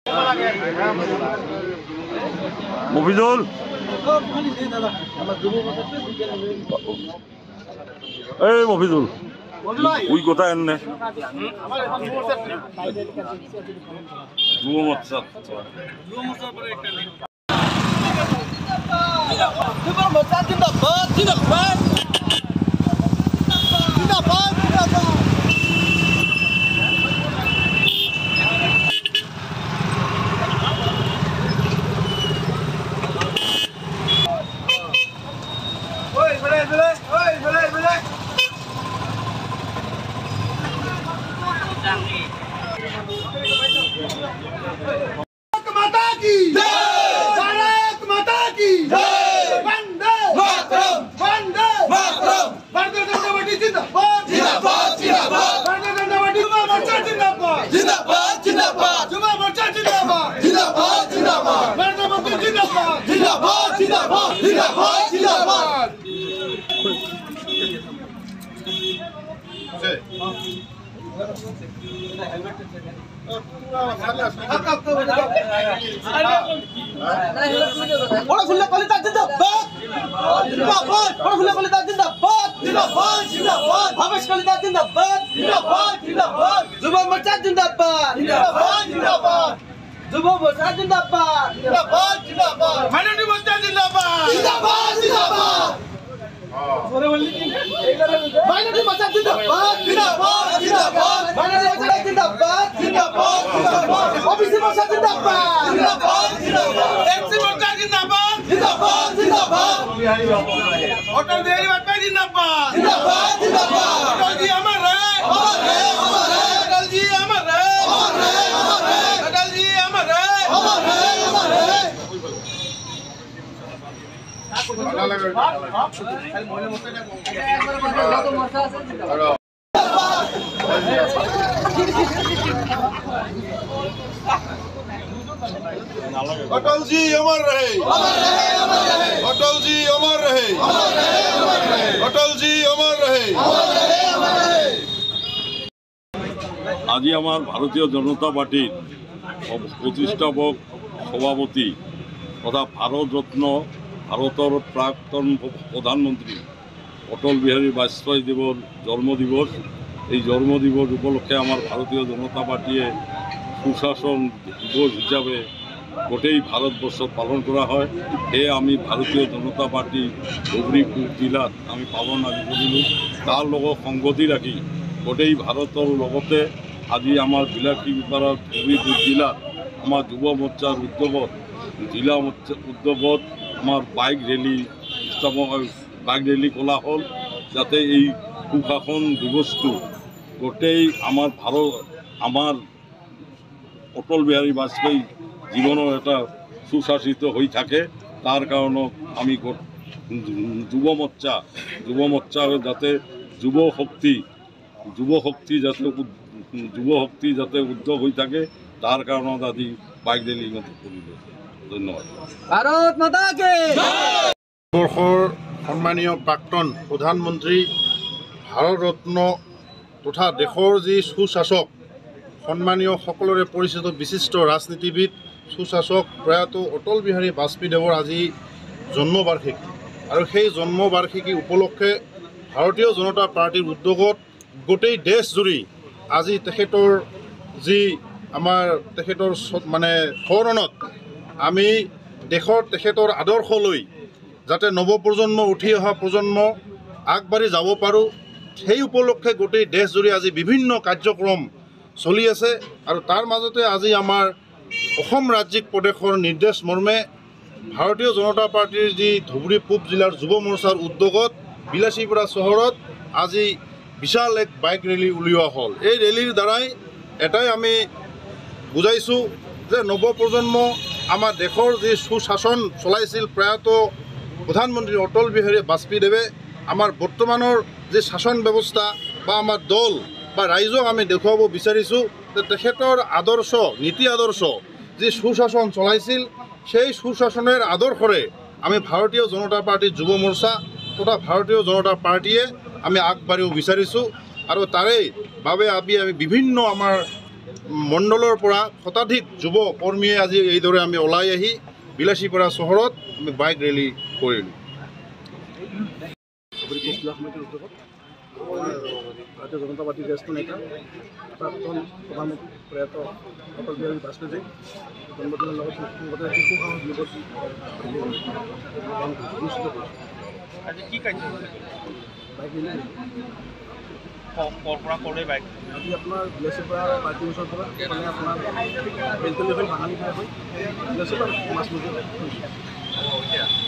মফিজুল এই মফিজুল ওই কোথায় এনে যুব মোর্চা माता की जय, भारत माता की जय, वंदे मातरम, वंदे मातरम, भारतीय जनता पार्टी जिंदाबाद, जिंदाबाद, जिंदाबाद, भारतीय जनता पार्टी युवा मोर्चा जिंदाबाद, जिंदाबाद, जिंदाबाद, युवा मोर्चा जिंदाबाद, जिंदाबाद, जिंदाबाद, भारतीय मंत्री जिंदाबाद, जिंदाबाद, जिंदाबाद, जिंदाबाद, जिंदाबाद। बड़ा खुला कलिता जिंदाबाद, जिंदाबाद, बड़ा खुला कलिता जिंदाबाद, जिंदाबाद, जिंदाबाद, भावेश कलिता जिंदाबाद, जिंदाबाद, जिंदाबाद, युवा मोर्चा जिंदाबाद, जिंदाबाद, जिंदाबाद, युवा मोर्चा जिंदाबाद, जिंदाबाद, जिंदाबाद, माइनॉरिटी मोर्चा जिंदाबाद, जिंदाबाद, जिंदाबाद, माइनॉरिटी मोर्चा जिंदाबाद, जिंदाबाद, जिंदाबाद, माइनॉरिटी मोर्चा जिंदाबाद, जिंदाबाद, जिंदाबाद, ओबीसी मोर्चा जिंदाबाद, जिंदाबाद, जिंदाबाद, एमसी मोर्चा जिंदाबाद, जिंदाबाद, जिंदाबाद, अटल बिहारी वाजपेयी जिंदाबाद, जिंदाबाद, जिंदाबाद, अटल जी अमर रहे, अमर रहे, अमर रहे, अटल जी अमर रहे, अमर रहे, अमर रहे, अटल जी अमर रहे, अमर रहे, अमर रहे। अटल जी अमर रहे, अटल जी अमर रहे, अटल जी अमर रहे। আজি আমার ভারতীয় জনতা পার্টির প্রতিষ্ঠাপক সভাপতি তথা ভারতরত্ন ভারতের প্রাক্তন প্রধানমন্ত্রী অটল বিহারী বাজপেয়ী দেবর জন্মদিবস। এই জন্মদিবস উপলক্ষে আমার ভারতীয় জনতা পার্টিয়ে সুশাসন দিবস হিসাবে গোটেই ভারতবর্ষ পালন করা হয়। সেয়ে আমি ভারতীয় জনতা পার্টি ধুবুৰী পূব জিলাত আমি পালন আজি কৰিলোঁ। তাৰ লগত সংগতি ৰাখি গোটেই ভাৰতৰ লগতে আজি আমাৰ বিলাসীপাৰা ধুবুৰী পূব জিলাত আমাৰ যুৱ মোৰ্চাৰ উদ্যোগত জিলা মোৰ্চা উদ্যোগত আমার বাইক রেলি করা হল, যাতে এই সুশাসন দিবসটো গোটেই আমার আমার অটল বিহারী বাজপেয়ী জীবনের এটা সুশাসিত হয়ে থাকে। তার কারণে আমি যুব মোর্চা যাতে যুব শক্তি যাতে উদ্যোগ হয়ে থাকে, তার কারণে আজি বাইক রেলি করিল। ধন্যবাদ। भारत माता के বৰ্ষৰ সন্মানীয় প্ৰাক্তন প্ৰধানমন্ত্ৰী ভাৰতৰত্ন তথা দেশৰ যি সুশাসক সন্মানীয় সকলোৰে পৰিচিত বিশিষ্ট ৰাজনীতিবিদ সুশাসক প্ৰয়াত অটল বিহাৰী বাজপেয়ী দেৱৰ আজি জন্মবাৰ্ষিকী আৰু সেই জন্মবাৰ্ষিকী উপলক্ষে ভাৰতীয় জনতা পাৰ্টিৰ উদ্যোগত গোটেই দেশজুৰি আজি তেখেতৰ যি আমাৰ তেখেতৰ মানে সোঁৱৰণত আমি তেখেতৰ আদৰ্শ লৈ যাতে নৱপ্ৰজন্ম উঠি অহা প্ৰজন্ম আগবাঢ়ি যাব পাৰোঁ, সেই উপলক্ষে গোটেই দেশজুৰি আজি বিভিন্ন কাৰ্যক্ৰম চলি আছে। আৰু তাৰ মাজতে আজি আমাৰ অসম ৰাজ্যিক প্ৰদেশৰ নিৰ্দেশ মৰ্মে ভাৰতীয় জনতা পাৰ্টিৰ যি ধুবুৰী পূব জিলাৰ যুৱ মোৰ্চাৰ উদ্যোগত বিলাসীপাৰা চহৰত আজি বিশাল এক বাইক ৰেলী উলিওৱা হ'ল। এই ৰেলীৰ দ্বাৰাই এটাই আমি বুজাইছোঁ যে নৱপ্ৰজন্ম আমাৰ দেশৰ যি সুশাসন চলাইছিল প্ৰয়াত প্ৰধানমন্ত্ৰী অটল বিহাৰী বাজপেয়ী দেৱে আমাৰ বৰ্তমানৰ যি শাসন ব্যৱস্থা বা আমাৰ দল বা ৰাইজক আমি দেখুৱাব বিচাৰিছোঁ যে তেখেতৰ আদৰ্শ নীতি আদৰ্শ যি সুশাসন চলাইছিল সেই সুশাসনের আদৰ্শৰে আমি ভাৰতীয় জনতা পাৰ্টিৰ যুৱ মোৰ্চা তথা ভাৰতীয় জনতা পাৰ্টিয়ে আমি আগবাঢ়িব বিচাৰিছোঁ। আৰু তাৰে বাবে আমি বিভিন্ন আমাৰ মণ্ডলৰ পৰা শতাধিক যুৱ কৰ্মীয়ে আজি এইদৰে আমি ওলাই আহি বিলাসীপাৰা চহৰত আমি বাইক ৰেলী কৰিলোঁ। ভাৰতীয় জনতা পাৰ্টীৰ জ্যেষ্ঠ নেতা প্ৰাক্তন প্ৰধানমন্ত্ৰী প্ৰয়াত অটল বিহাৰী বাজপেয়ীজীৰ জন্মদিনৰ লগত লগতে শিশু সাহস দিৱস অনুষ্ঠিত কৰিছে। আজি কি কাৰ্যসূচী বাইক ৰেলী বাইক আজি আপোনাৰ বিলাসীপাৰা পাৰ্টি অফিচৰ পৰা মানে আপোনাৰ বেলতলী হৈ বাঙালী ঠাই হৈ বিলাসীপাৰা মাছ মজিয়াত